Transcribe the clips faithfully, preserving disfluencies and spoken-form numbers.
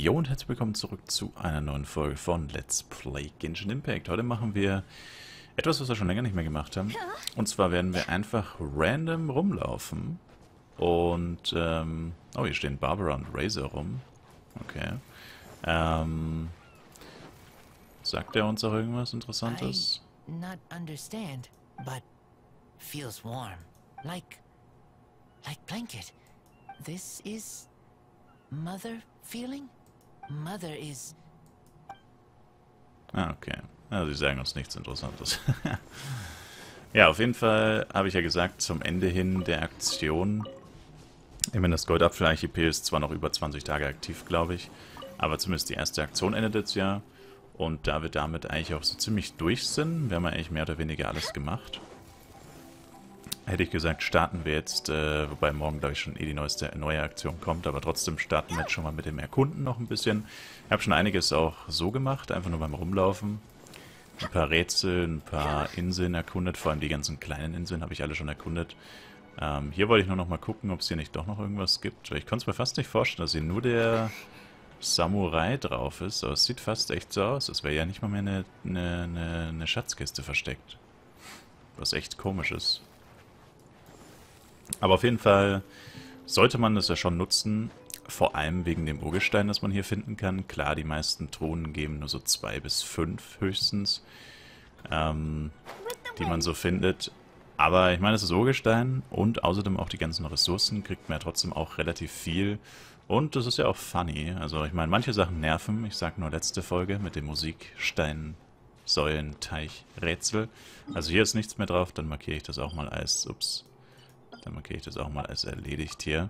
Jo und herzlich willkommen zurück zu einer neuen Folge von Let's Play Genshin Impact. Heute machen wir etwas, was wir schon länger nicht mehr gemacht haben. Und zwar werden wir einfach random rumlaufen. Und, ähm... oh, hier stehen Barbara und Razor rum. Okay. Ähm... Sagt er uns auch irgendwas Interessantes? I not understand, but feels warm. Like... like blanket. This is... mother feeling? Mother is... Ah, okay. Also sie sagen uns nichts Interessantes. Ja, auf jeden Fall habe ich ja gesagt, zum Ende hin der Aktion. Ich meine, das Goldapfel-Archipel ist zwar noch über zwanzig Tage aktiv, glaube ich, aber zumindest die erste Aktion endet jetzt ja. Und da wir damit eigentlich auch so ziemlich durch sind, wir haben ja eigentlich mehr oder weniger alles gemacht, hätte ich gesagt, starten wir jetzt, äh, wobei morgen, glaube ich, schon eh die neueste, neue Aktion kommt, aber trotzdem starten wir jetzt schon mal mit dem Erkunden noch ein bisschen. Ich habe schon einiges auch so gemacht, einfach nur beim Rumlaufen. Ein paar Rätsel, ein paar Inseln erkundet, vor allem die ganzen kleinen Inseln habe ich alle schon erkundet. Ähm, hier wollte ich nur noch mal gucken, ob es hier nicht doch noch irgendwas gibt. Ich konnte es mir fast nicht vorstellen, dass hier nur der Samurai drauf ist, aber es sieht fast echt so aus. Es wäre ja nicht mal mehr eine, eine, eine, eine Schatzkiste versteckt. Was echt komisch ist. Aber auf jeden Fall sollte man das ja schon nutzen, vor allem wegen dem Urgestein, das man hier finden kann. Klar, die meisten Thronen geben nur so zwei bis fünf höchstens, ähm, die man so findet. Aber ich meine, es ist Urgestein und außerdem auch die ganzen Ressourcen kriegt man ja trotzdem auch relativ viel. Und das ist ja auch funny. Also ich meine, manche Sachen nerven. Ich sag nur letzte Folge mit dem Musikstein, Säulen, Teich, Rätsel. Also hier ist nichts mehr drauf, dann markiere ich das auch mal als, ups, dann markiere ich das auch mal als erledigt hier.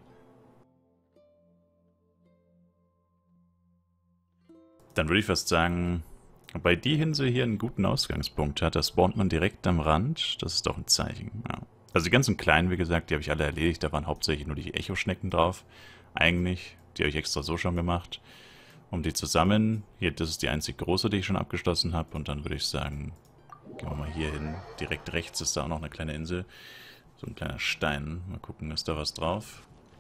Dann würde ich fast sagen, wobei die Insel hier einen guten Ausgangspunkt hat, da spawnt man direkt am Rand. Das ist doch ein Zeichen. Ja. Also die ganzen kleinen, wie gesagt, die habe ich alle erledigt. Da waren hauptsächlich nur die Echo-Schnecken drauf. Eigentlich, die habe ich extra so schon gemacht. Um die zu sammeln. Hier, das ist die einzig große, die ich schon abgeschlossen habe. Und dann würde ich sagen, gehen wir mal hier hin. Direkt rechts ist da auch noch eine kleine Insel. So ein kleiner Stein. Mal gucken, ist da was drauf?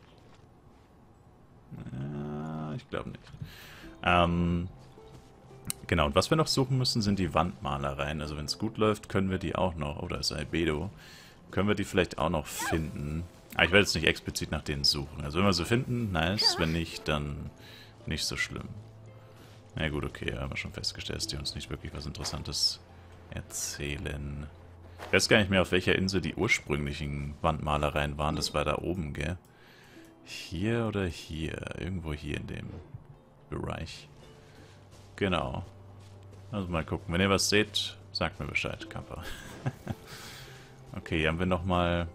Ja, ich glaube nicht. Ähm... Genau, und was wir noch suchen müssen, sind die Wandmalereien. Also wenn es gut läuft, können wir die auch noch, oder ist Albedo, können wir die vielleicht auch noch finden. Aber ich werde jetzt nicht explizit nach denen suchen. Also wenn wir sie finden, nice. Wenn nicht, dann nicht so schlimm. Na ja, gut, okay, haben wir schon festgestellt, dass die uns nicht wirklich was Interessantes erzählen. Ich weiß gar nicht mehr, auf welcher Insel die ursprünglichen Wandmalereien waren. Das war da oben, gell? Hier oder hier? Irgendwo hier in dem Bereich. Genau. Also mal gucken. Wenn ihr was seht, sagt mir Bescheid, Kappa. Okay, hier haben wir nochmal...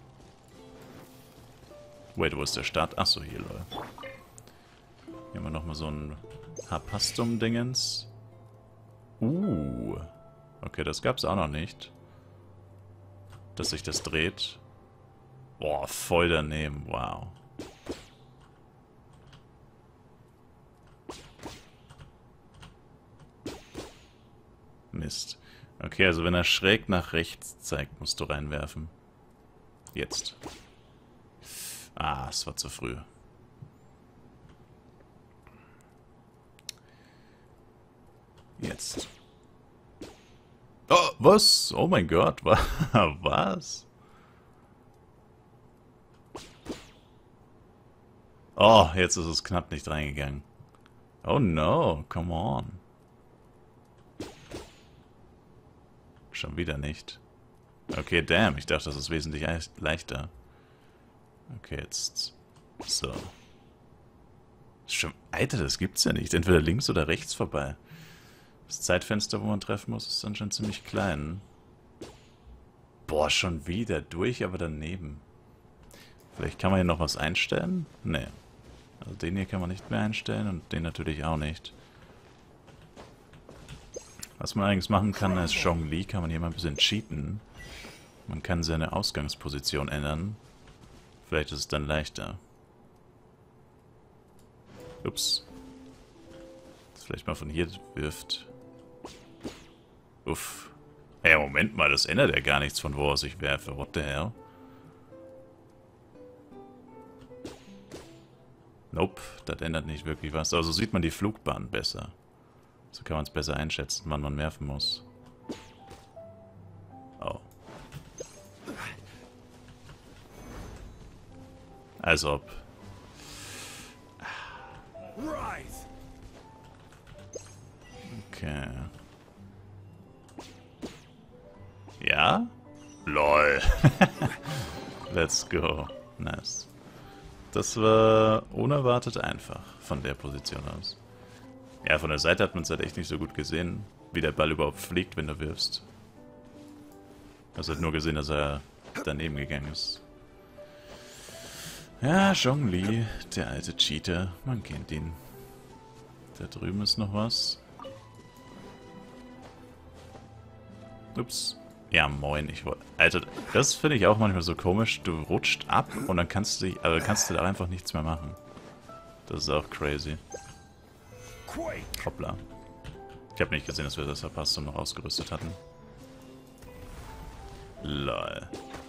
Wait, wo ist der Start? Achso, hier, Leute. Hier haben wir nochmal so ein Harpastum-Dingens. Uh. Okay, das gab's auch noch nicht. Dass sich das dreht. Boah, voll daneben. Wow. Mist. Okay, also wenn er schräg nach rechts zeigt, musst du reinwerfen. Jetzt. Ah, es war zu früh. Jetzt. Oh, was? Oh mein Gott, was? Oh, jetzt ist es knapp nicht reingegangen. Oh no, come on. Schon wieder nicht. Okay, damn. Ich dachte, das ist wesentlich leichter. Okay, jetzt... So. Schon, Alter, das gibt's ja nicht. Entweder links oder rechts vorbei. Das Zeitfenster, wo man treffen muss, ist dann schon ziemlich klein. Boah, schon wieder durch, aber daneben. Vielleicht kann man hier noch was einstellen? Nee. Also den hier kann man nicht mehr einstellen und den natürlich auch nicht. Was man eigentlich machen kann als Zhongli, kann man hier mal ein bisschen cheaten. Man kann seine Ausgangsposition ändern. Vielleicht ist es dann leichter. Ups. Das vielleicht mal von hier wirft. Uff. Hey, Moment mal, das ändert ja gar nichts, von wo aus ich werfe. What the hell? Nope, das ändert nicht wirklich was. Also sieht man die Flugbahn besser. So kann man es besser einschätzen, wann man werfen muss. Oh. Als ob. Okay. Ja? LOL. Let's go. Nice. Das war unerwartet einfach von der Position aus. Ja, von der Seite hat man es halt echt nicht so gut gesehen, wie der Ball überhaupt fliegt, wenn du wirfst. Also hat nur gesehen, dass er daneben gegangen ist. Ja, Zhongli, der alte Cheater, man kennt ihn. Da drüben ist noch was. Ups. Ja, moin, ich wollte... Alter, das finde ich auch manchmal so komisch. Du rutscht ab und dann kannst du, also kannst du da einfach nichts mehr machen. Das ist auch crazy. Hoppla. Ich habe nicht gesehen, dass wir das verpasst und noch ausgerüstet hatten. Lol.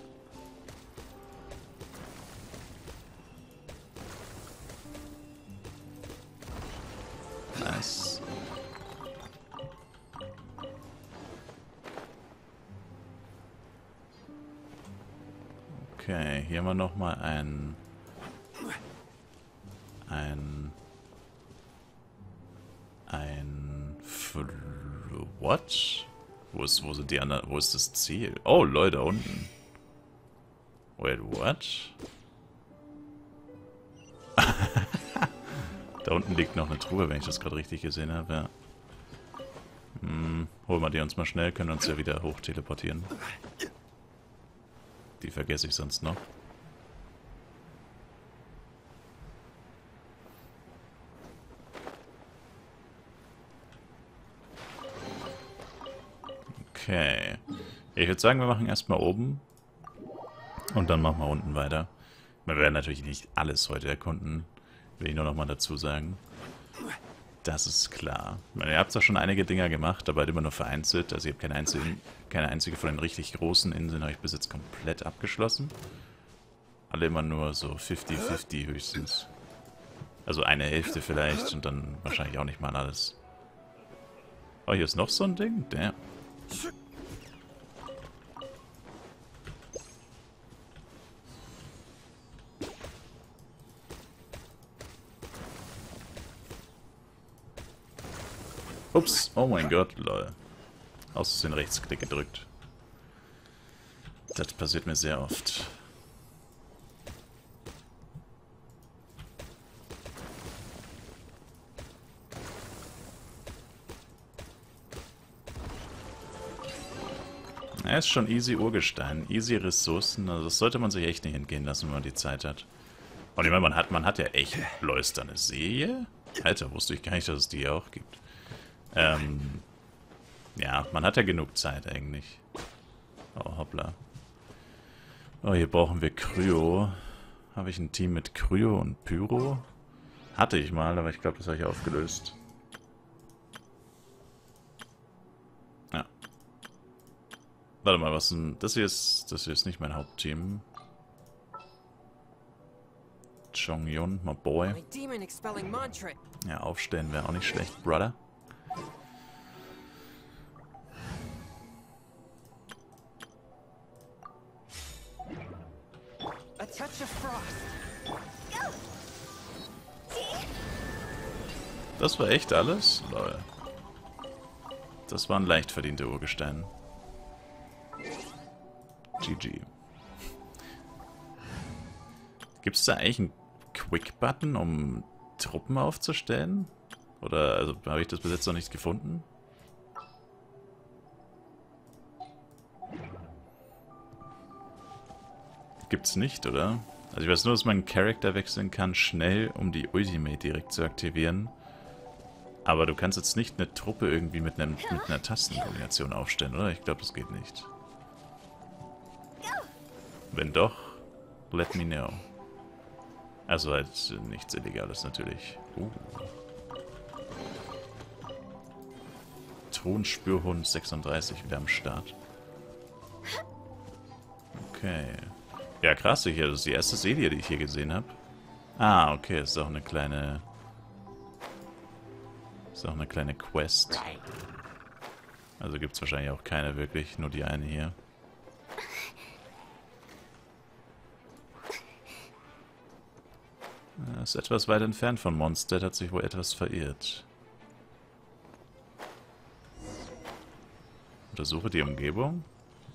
Nice. Okay, hier haben wir nochmal ein... Ein... Ein... Fl What? Wo ist, wo sind die anderen... Wo ist das Ziel? Oh, Leute, da unten. Wait, what? Da unten liegt noch eine Truhe, wenn ich das gerade richtig gesehen habe, ja. Hm, holen wir die uns mal schnell, können uns ja wieder hoch teleportieren. Die vergesse ich sonst noch. Okay. Ich würde sagen, wir machen erstmal oben. Und dann machen wir unten weiter. Wir werden natürlich nicht alles heute erkunden. Will ich nur noch mal dazu sagen. Das ist klar. Ich meine, ihr habt zwar schon einige Dinger gemacht, aber halt immer nur vereinzelt. Also ihr habt keine, einzelnen, keine einzige von den richtig großen Inseln habe ich bis jetzt komplett abgeschlossen. Alle immer nur so fünfzig fünfzig höchstens. Also eine Hälfte vielleicht und dann wahrscheinlich auch nicht mal alles. Oh, hier ist noch so ein Ding? Damn. Ups, oh mein Gott, lol. Aus den Rechtsklick gedrückt. Das passiert mir sehr oft. Er ist schon easy Urgestein, easy Ressourcen, also das sollte man sich echt nicht entgehen lassen, wenn man die Zeit hat. Und ich meine, man hat, man hat ja echt leuchterne See. Alter, wusste ich gar nicht, dass es die hier auch gibt. Ähm, ja, man hat ja genug Zeit eigentlich. Oh, hoppla. Oh, hier brauchen wir Kryo. Habe ich ein Team mit Kryo und Pyro? Hatte ich mal, aber ich glaube, das habe ich aufgelöst. Ja. Warte mal, was denn? Das hier ist, das hier ist nicht mein Hauptteam. Chongyun, my boy. Ja, aufstellen wäre auch nicht schlecht, Brother. Das war echt alles? Lol. Das waren leicht verdiente Urgesteine. G G. Gibt es da eigentlich einen Quick-Button, um Truppen aufzustellen? Oder, also, habe ich das bis jetzt noch nicht gefunden? Gibt's nicht, oder? Also ich weiß nur, dass man einen Charakter wechseln kann, schnell, um die Ultimate direkt zu aktivieren. Aber du kannst jetzt nicht eine Truppe irgendwie mit, einem, mit einer Tastenkombination aufstellen, oder? Ich glaube, das geht nicht. Wenn doch, let me know. Also halt nichts Illegales natürlich. Uh. Thronspürhund sechsunddreißig wieder am Start. Okay. Ja, krass, hier. Das ist die erste Serie, die ich hier gesehen habe. Ah, okay, ist auch eine kleine... Ist auch eine kleine Quest. Also gibt es wahrscheinlich auch keine wirklich, nur die eine hier. Er ist etwas weit entfernt von Mondstadt, hat sich wohl etwas verirrt. Untersuche die Umgebung.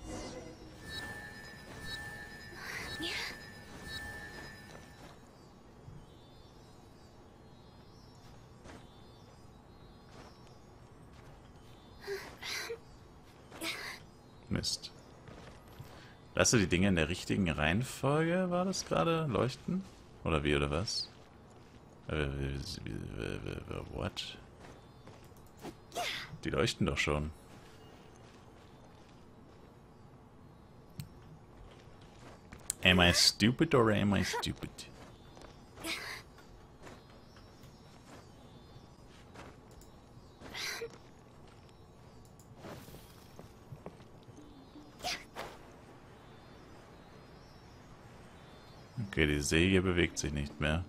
Mist. Lasse die Dinge in der richtigen Reihenfolge, war das gerade? Leuchten? Oder wie, oder was? Äh, what? Die leuchten doch schon. Am I stupid or am I stupid? Okay, die Säge bewegt sich nicht mehr.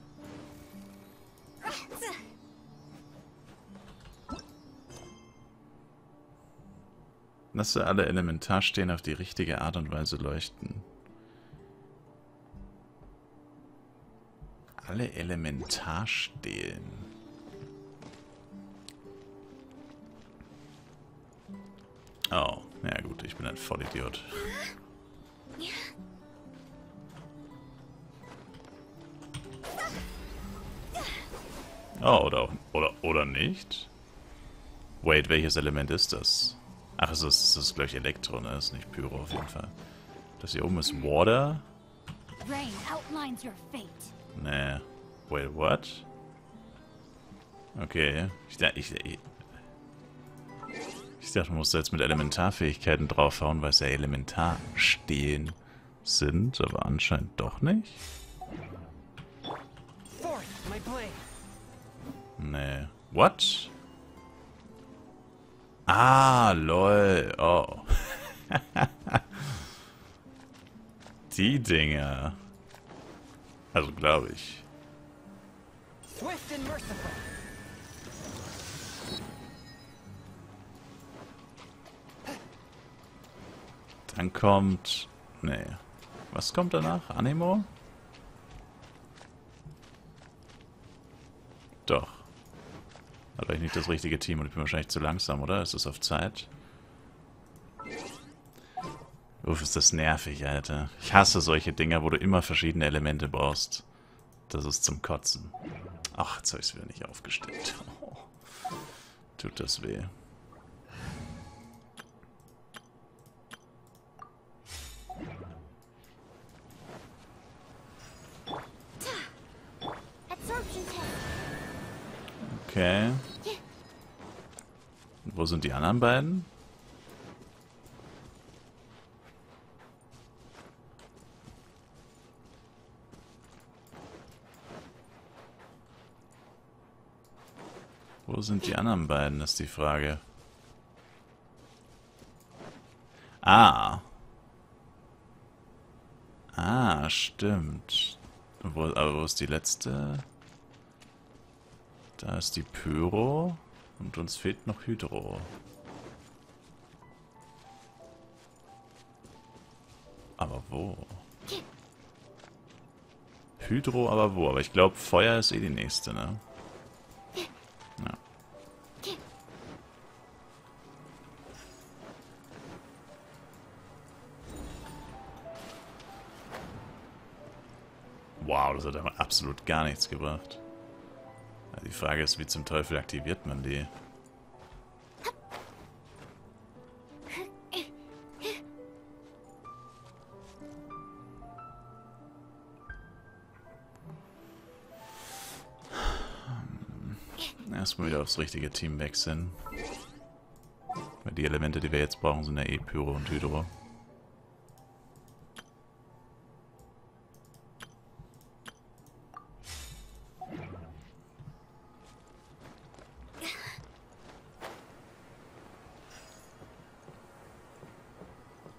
Lasse alle Elementarstehen auf die richtige Art und Weise leuchten. Alle Elementarstehen. Oh, ja gut, ich bin ein Vollidiot. Oh, oder, oder, oder nicht? Wait, welches Element ist das? Ach, es ist, es ist gleich Elektro, ne? Das ist nicht Pyro auf jeden Fall. Das hier oben ist Water. Rain outlines your fate. Nee. Wait, what? Okay. Ich, ich, ich, ich dachte, man muss da jetzt mit Elementarfähigkeiten draufhauen, weil es ja Elementarstehen sind, aber anscheinend doch nicht. Nee. What? Ah, lol. Oh. Die Dinger. Also, glaube ich. Swift and merciful. Dann kommt... Nee. Was kommt danach? Anemo? Doch. Hat eigentlich nicht das richtige Team und ich bin wahrscheinlich zu langsam, oder? Ist es auf Zeit? Uff, ist das nervig, Alter. Ich hasse solche Dinger, wo du immer verschiedene Elemente brauchst. Das ist zum Kotzen. Ach, jetzt habe ich es wieder nicht aufgestellt. Oh. Tut das weh. Okay. Wo sind die anderen beiden? Wo sind die anderen beiden, ist die Frage. Ah. Ah, stimmt. Wo, aber wo ist die letzte? Da ist die Pyro. Und uns fehlt noch Hydro. Aber wo? Hydro, aber wo? Aber ich glaube, Feuer ist eh die nächste, ne? Ja. Wow, das hat aber absolut gar nichts gebracht. Die Frage ist, wie zum Teufel aktiviert man die? Erstmal wieder aufs richtige Team wechseln. Weil die Elemente, die wir jetzt brauchen, sind ja eh Pyro und Hydro.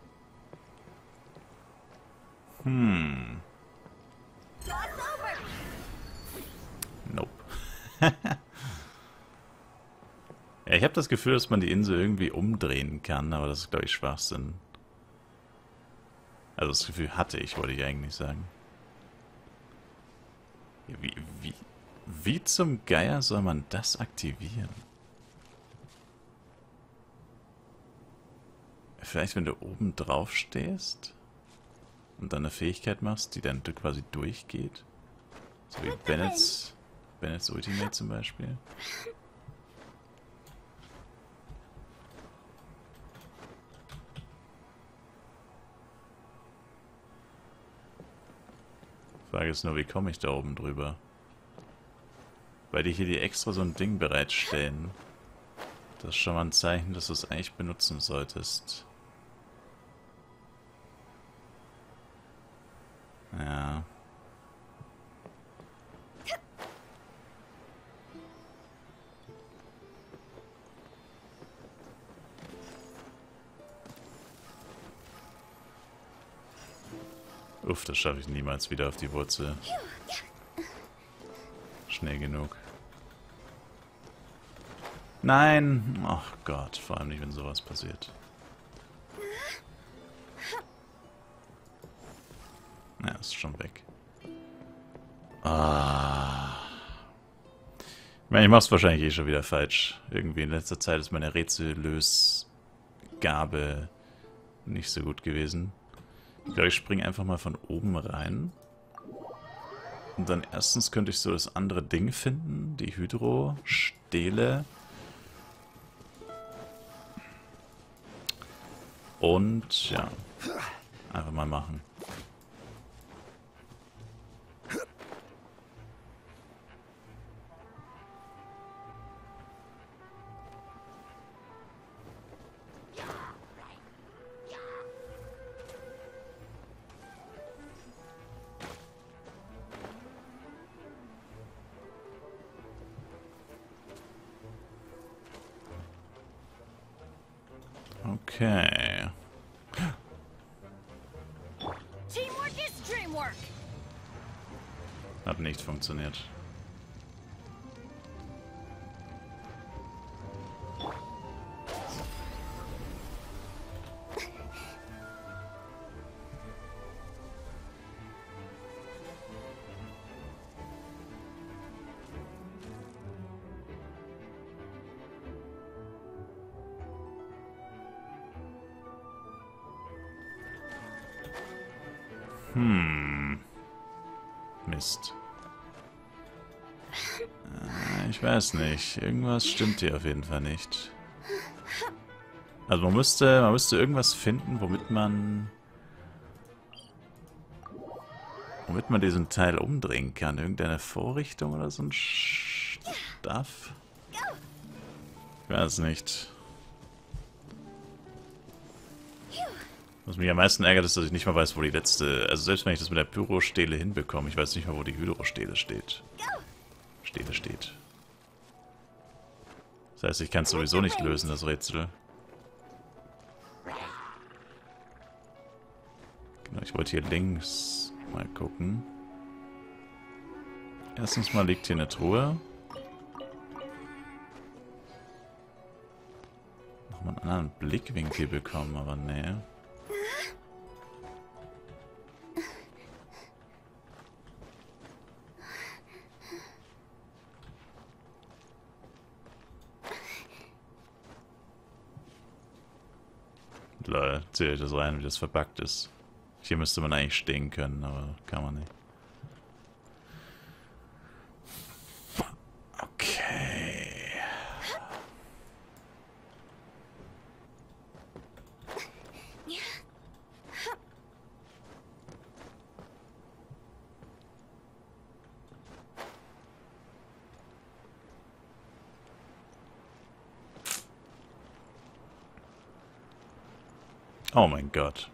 Hm. Ja, ich habe das Gefühl, dass man die Insel irgendwie umdrehen kann, aber das ist, glaube ich, Schwachsinn. Also das Gefühl hatte ich, wollte ich eigentlich sagen. Wie, wie, wie zum Geier soll man das aktivieren? Vielleicht, wenn du oben drauf stehst und dann eine Fähigkeit machst, die dann quasi durchgeht? So wie Bennett's, Bennett's Ultimate zum Beispiel. Frage ist nur, wie komme ich da oben drüber? Weil die hier die extra so ein Ding bereitstellen. Das ist schon mal ein Zeichen, dass du es eigentlich benutzen solltest. Ja. Uff, das schaffe ich niemals wieder auf die Wurzel. Schnell genug. Nein! Ach Gott, vor allem nicht, wenn sowas passiert. Ja, ist schon weg. Ah. Ich meine, ich mach's wahrscheinlich eh schon wieder falsch. Irgendwie in letzter Zeit ist meine Rätsellösgabe nicht so gut gewesen. Ich glaube, ich springe einfach mal von oben rein. Und dann erstens könnte ich so das andere Ding finden, die Hydro-Stele. Und ja, einfach mal machen. Okay. Teamwork is dreamwork. Hat nicht funktioniert. Hm. Mist. Äh, ich weiß nicht. Irgendwas stimmt hier auf jeden Fall nicht. Also man müsste, man müsste irgendwas finden, womit man... womit man diesen Teil umdrehen kann. Irgendeine Vorrichtung oder so ein Stuff? Ich weiß nicht. Was mich am meisten ärgert, ist, dass ich nicht mal weiß, wo die letzte... Also selbst wenn ich das mit der Pyrostele hinbekomme, ich weiß nicht mal, wo die Hydrostele steht. Stele steht. Das heißt, ich kann es sowieso nicht lösen, das Rätsel. Genau, ich wollte hier links mal gucken. Erstens mal liegt hier eine Truhe. Nochmal einen anderen Blickwinkel bekommen, aber nee. Lol, zählt das rein, wie das verbuggt ist. Hier müsste man eigentlich stehen können, aber kann man nicht. Okay. Oh mein Gott.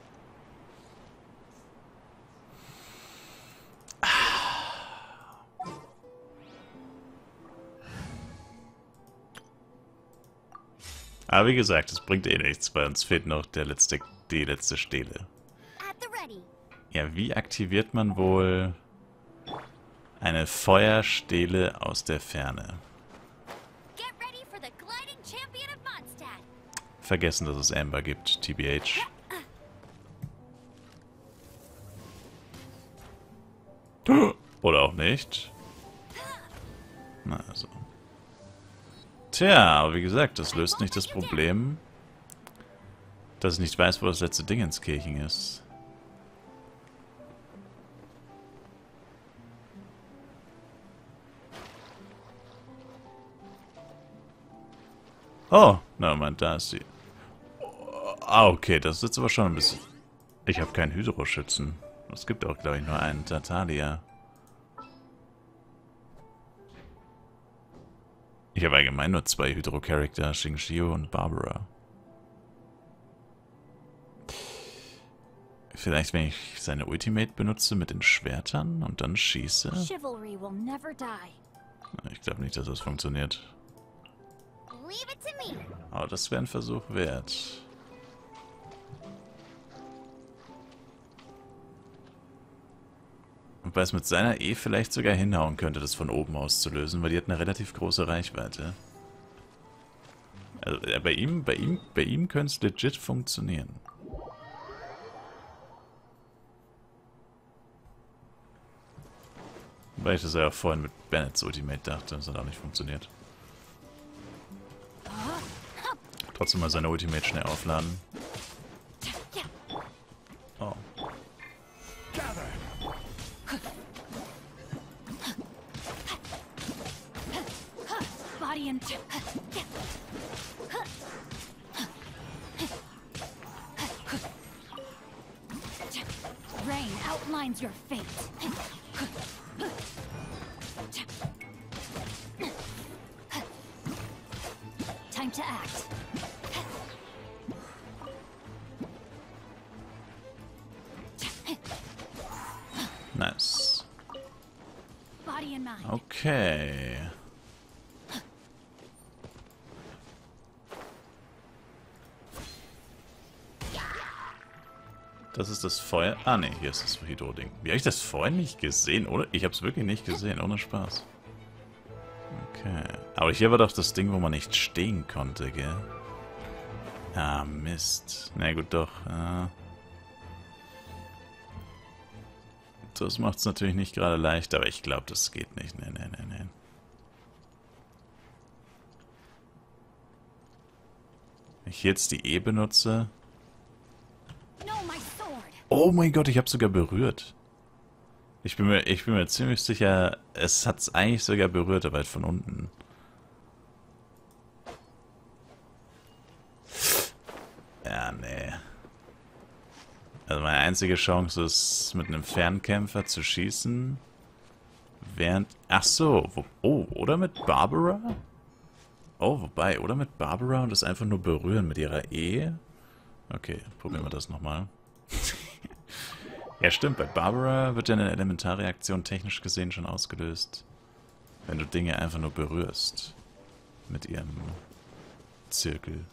Aber wie gesagt, es bringt eh nichts, weil uns fehlt noch der letzte, die letzte Stele. At the ready. Ja, wie aktiviert man wohl Eine Feuerstele aus der Ferne. Get ready for the gliding champion of Mondstadt. Vergessen, dass es Amber gibt, T B H. Oder auch nicht. Na also. Tja, aber wie gesagt, das löst nicht das Problem, dass ich nicht weiß, wo das letzte Ding ins Kirchen ist. Oh, na, Moment, da ist sie. Ah, okay, das ist jetzt aber schon ein bisschen... Ich habe keinen Hydro-Schützen. Es gibt auch, glaube ich, nur einen Tartalia. Ich habe allgemein nur zwei Hydro-Charakter, Xingqiu und Barbara. Vielleicht, wenn ich seine Ultimate benutze mit den Schwertern und dann schieße? Chivalry will never die. Ich glaube nicht, dass das funktioniert. Leave it to me. Aber das wäre ein Versuch wert. Wobei es mit seiner E vielleicht sogar hinhauen könnte, das von oben aus zu lösen, weil die hat eine relativ große Reichweite. Also äh, bei ihm, bei ihm, bei ihm könnte es legit funktionieren. Weil ich das ja vorhin mit Bennett's Ultimate dachte, das hat auch nicht funktioniert. Trotzdem mal seine Ultimate schnell aufladen. Oh. Body and Rain outlines your fate. Time to act. Nice. Body and mind. Okay. Das ist das Feuer. Ah ne, hier ist das Hydro-Ding. Wie habe ich das vorhin nicht gesehen? Oder? Ich habe es wirklich nicht gesehen, ohne Spaß. Okay. Aber hier war doch das Ding, wo man nicht stehen konnte, gell? Ah, Mist. Na gut, doch. Ja. Das macht es natürlich nicht gerade leicht, aber ich glaube, das geht nicht. Nee, nee, nee, nee. Wenn ich jetzt die E benutze... No, my sword. Oh mein Gott, ich habe sogar berührt. Ich bin mir, ich bin mir ziemlich sicher, es hat es eigentlich sogar berührt, aber halt von unten. Ja, nee. Also meine einzige Chance ist, mit einem Fernkämpfer zu schießen. Während... Ach so. Wo, oh, oder mit Barbara? Oh, wobei, oder mit Barbara und das einfach nur berühren mit ihrer E? Okay, probieren wir das nochmal. Ja, stimmt. Bei Barbara wird ja eine Elementarreaktion technisch gesehen schon ausgelöst. Wenn du Dinge einfach nur berührst. Mit ihrem Zirkel.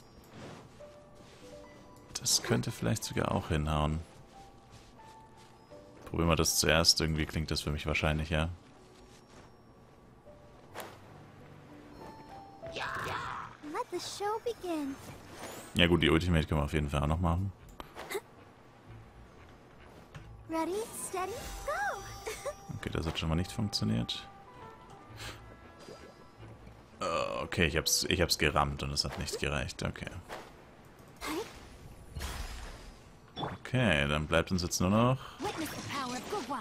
Das könnte vielleicht sogar auch hinhauen. Probieren wir das zuerst. Irgendwie klingt das für mich wahrscheinlicher. Let the show begin. Ja gut, die Ultimate können wir auf jeden Fall auch noch machen. Ready, steady, go. Okay, das hat schon mal nicht funktioniert. Uh, okay, ich hab's, ich hab's gerammt und es hat nicht gereicht. Okay. Okay, dann bleibt uns jetzt nur noch... Witness the power of Gugwa.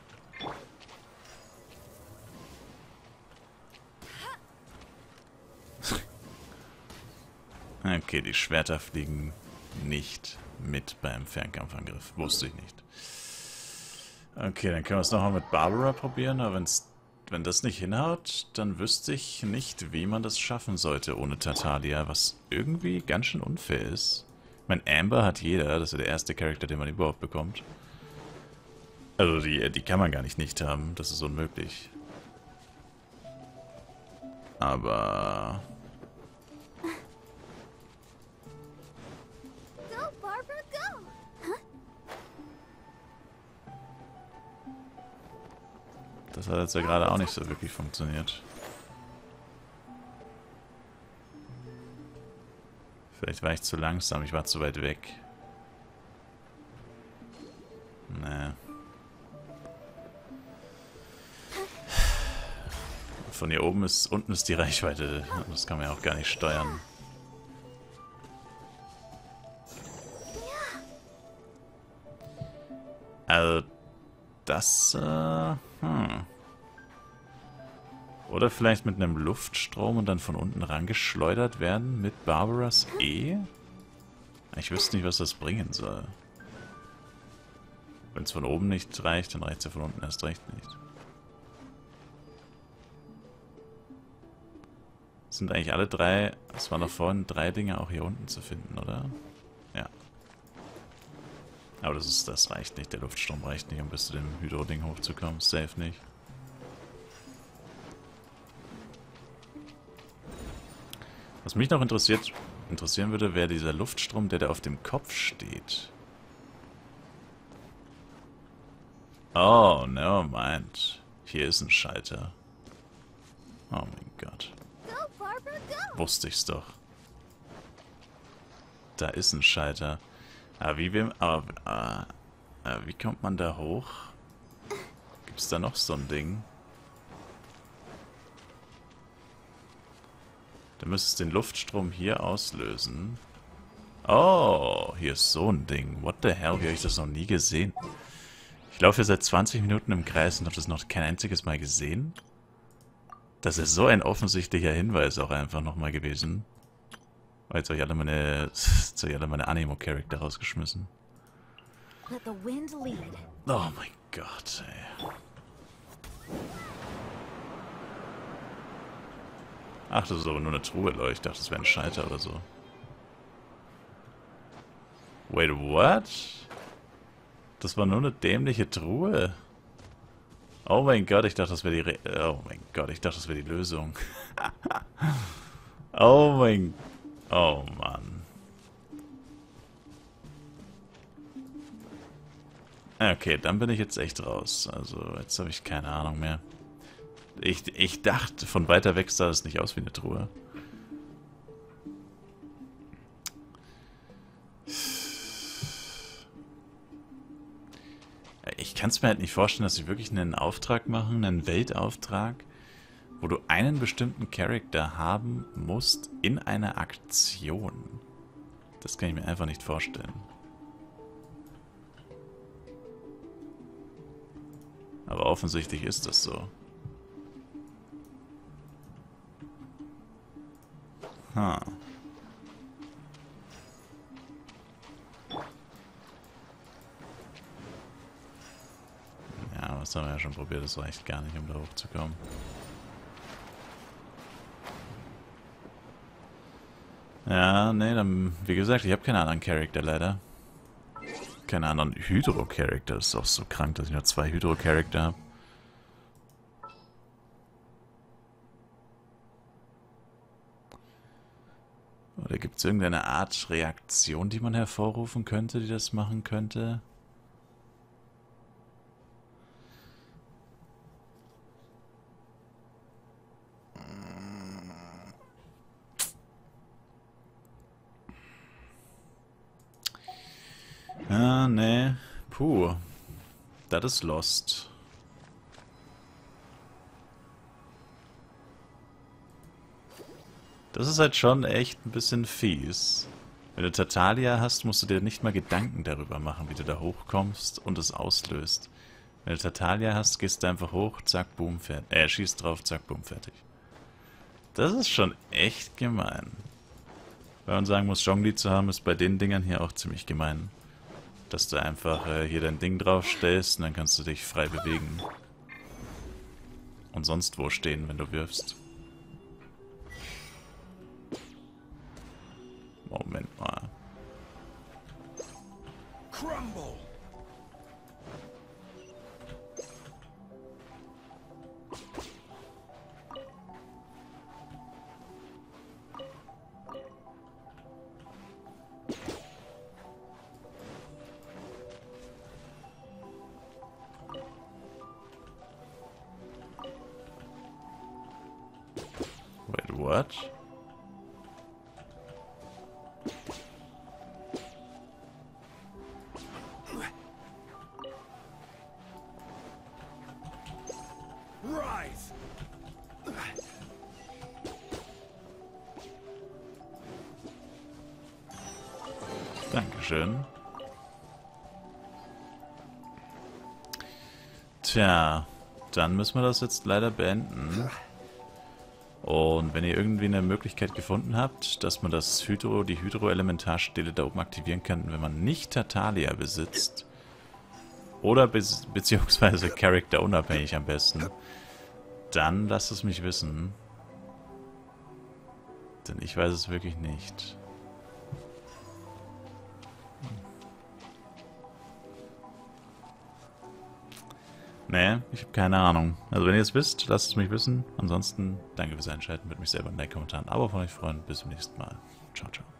Okay, die Schwerter fliegen nicht mit beim Fernkampfangriff. Wusste ich nicht. Okay, dann können wir es nochmal mit Barbara probieren, aber wenn's, wenn das nicht hinhaut, dann wüsste ich nicht, wie man das schaffen sollte ohne Tartalia, was irgendwie ganz schön unfair ist. Ich meine, Amber hat jeder, das ist der erste Charakter, den man überhaupt bekommt. Also die, die kann man gar nicht nicht haben, das ist unmöglich. Aber... Go, Barbara, go. Huh? Das hat jetzt ja gerade auch nicht so wirklich funktioniert. Vielleicht war ich zu langsam, ich war zu weit weg. Nee. Von hier oben ist, unten ist die Reichweite. Das kann man ja auch gar nicht steuern. Also, das, äh, hm. Oder vielleicht mit einem Luftstrom und dann von unten rangeschleudert werden mit Barbaras E? Ich wüsste nicht, was das bringen soll. Wenn es von oben nicht reicht, dann reicht es ja von unten erst recht nicht. Sind eigentlich alle drei, es waren doch vorhin drei Dinge auch hier unten zu finden, oder? Ja. Aber das ist, das reicht nicht, der Luftstrom reicht nicht, um bis zu dem Hydro-Ding hochzukommen. Safe nicht. Was mich noch interessiert, interessieren würde, wäre dieser Luftstrom, der da auf dem Kopf steht. Oh, never mind. Hier ist ein Schalter. Oh mein Gott. Go, Barbara, go! Wusste ich's doch. Da ist ein Schalter. Aber wie, wir, aber, äh, äh, wie kommt man da hoch? Gibt's da noch so ein Ding? Du müsstest den Luftstrom hier auslösen. Oh, hier ist so ein Ding. What the hell? Wie habe ich das noch nie gesehen? Ich laufe hier seit zwanzig Minuten im Kreis und habe das noch kein einziges Mal gesehen. Das ist so ein offensichtlicher Hinweis auch einfach nochmal gewesen. Oh, jetzt habe ich alle meine, jetzt habe ich alle meine Animo-Charakter rausgeschmissen. Let the wind lead. Oh mein Gott, ey. Ach, das ist aber nur eine Truhe, Leute. Ich dachte, das wäre ein Schalter oder so. Wait, what? Das war nur eine dämliche Truhe. Oh mein Gott, ich dachte, das wäre die Re Oh mein Gott, ich dachte, das wäre die Lösung. Oh mein... Oh Mann. Okay, dann bin ich jetzt echt raus. Also, jetzt habe ich keine Ahnung mehr. Ich, ich dachte, von weiter weg sah es nicht aus wie eine Truhe. Ich kann es mir halt nicht vorstellen, dass sie wirklich einen Auftrag machen, einen Weltauftrag, wo du einen bestimmten Charakter haben musst in einer Aktion. Das kann ich mir einfach nicht vorstellen. Aber offensichtlich ist das so. Huh. Ja, das haben wir ja schon probiert, das reicht gar nicht, um da hochzukommen. Ja, nee, dann, wie gesagt, ich habe keine anderen Charakter leider. Keine anderen Hydro-Charakter, das ist auch so krank, dass ich nur zwei Hydro-Charakter habe. Oder gibt es irgendeine Art Reaktion, die man hervorrufen könnte, die das machen könnte? Ah, nee. Puh. Das ist Lost. Das ist halt schon echt ein bisschen fies. Wenn du Tartalia hast, musst du dir nicht mal Gedanken darüber machen, wie du da hochkommst und es auslöst. Wenn du Tartalia hast, gehst du einfach hoch, zack, boom, fertig. Äh, schießt drauf, zack, boom, fertig. Das ist schon echt gemein. Weil man sagen muss, Zhongli zu haben, ist bei den Dingern hier auch ziemlich gemein. Dass du einfach äh, hier dein Ding draufstellst und dann kannst du dich frei bewegen. Und sonst wo stehen, wenn du wirfst. Moment mal. Crumble. What? Rise. Dankeschön. Tja, dann müssen wir das jetzt leider beenden. Und wenn ihr irgendwie eine Möglichkeit gefunden habt, dass man das Hydro, die Hydro-Elementarstele da oben aktivieren kann, wenn man nicht Tartalia besitzt, oder be beziehungsweise Charakter unabhängig am besten, dann lasst es mich wissen. Denn ich weiß es wirklich nicht. Nee, ich habe keine Ahnung. Also wenn ihr es wisst, lasst es mich wissen. Ansonsten danke fürs Einschalten, würde mich selber in den Kommentaren aber von euch freuen. Bis zum nächsten Mal. Ciao, ciao.